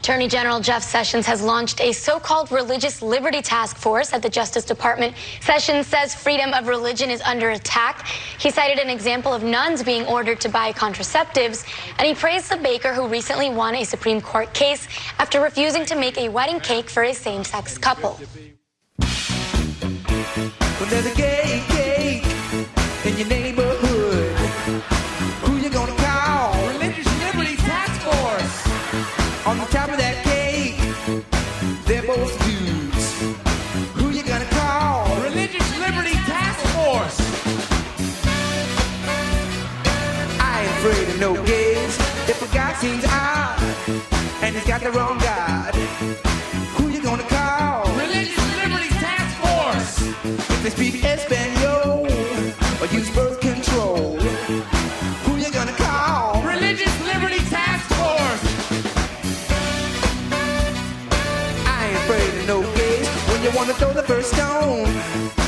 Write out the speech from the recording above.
Attorney General Jeff Sessions has launched a so-called religious liberty task force at the Justice Department. Sessions says freedom of religion is under attack. He cited an example of nuns being ordered to buy contraceptives, and he praised the baker who recently won a Supreme Court case after refusing to make a wedding cake for a same-sex couple. When there's a gay cake in your neighborhood, who you gonna call? Religious Liberty Task Force. On the top of that cake, they're both dudes. Who you gonna call? Religious Liberty Task Force. I ain't afraid of no gays. If a guy seems odd and he's got the wrong God, who you gonna call? Religious Liberty Task Force. If they speak Espanol or use birth control, who you gonna call? Religious Liberty Task Force. I ain't afraid of no gays when you wanna throw the first stone.